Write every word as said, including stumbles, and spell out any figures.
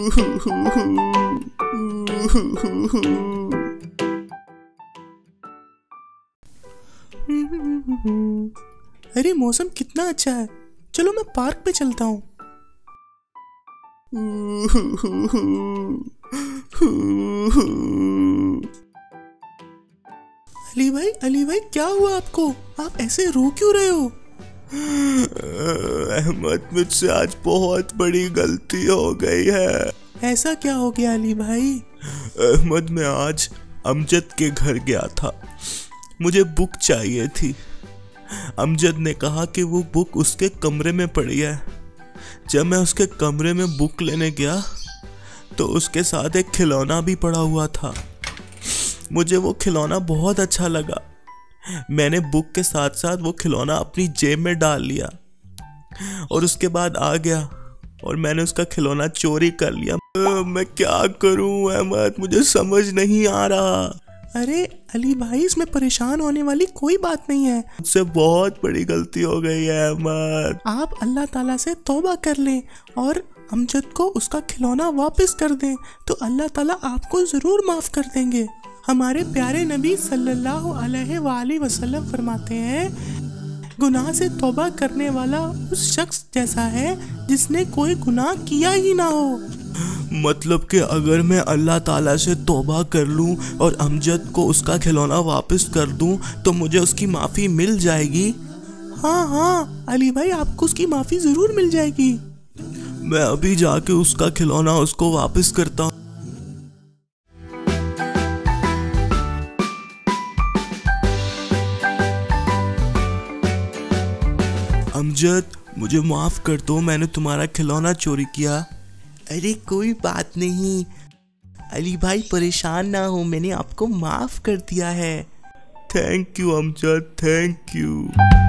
अरे मौसम कितना अच्छा है, चलो मैं पार्क पे चलता हूँ। अली भाई, अली भाई क्या हुआ आपको? आप ऐसे रो क्यों रहे हो? अहमद, मुझसे आज बहुत बड़ी गलती हो गई है। ऐसा क्या हो गया अली भाई? अहमद, मैं आज अमजद के घर गया था, मुझे बुक चाहिए थी। अमजद ने कहा कि वो बुक उसके कमरे में पड़ी है। जब मैं उसके कमरे में बुक लेने गया तो उसके साथ एक खिलौना भी पड़ा हुआ था। मुझे वो खिलौना बहुत अच्छा लगा। मैंने बुक के साथ साथ वो खिलौना अपनी जेब में डाल लिया और उसके बाद आ गया और मैंने उसका खिलौना चोरी कर लिया। मैं क्या करूं अहमद, मुझे समझ नहीं आ रहा। अरे अली भाई, इसमें परेशान होने वाली कोई बात नहीं है। मुझसे बहुत बड़ी गलती हो गई है अहमद। आप अल्लाह ताला से तौबा कर लें और अमजद को उसका खिलौना वापस कर दें तो अल्लाह ताला आपको ज़रूर माफ़ कर देंगे। हमारे प्यारे नबी सल्लल्लाहु अलैहि वसल्लम फरमाते हैं, गुनाह से तौबा करने वाला उस शख्स जैसा है जिसने कोई गुनाह किया ही ना हो। मतलब कि अगर मैं अल्लाह ताला से तौबा कर लूं और अमजद को उसका खिलौना वापस कर दूं तो मुझे उसकी माफ़ी मिल जाएगी? हाँ हाँ अली भाई, आपको उसकी माफ़ी ज़रूर मिल जाएगी। मैं अभी जाके उसका खिलौना उसको वापस करता हूँ। अमजद, मुझे माफ़ कर दो, मैंने तुम्हारा खिलौना चोरी किया। अरे कोई बात नहीं अली भाई, परेशान ना हो, मैंने आपको माफ़ कर दिया है। Thank you Amjad, thank you.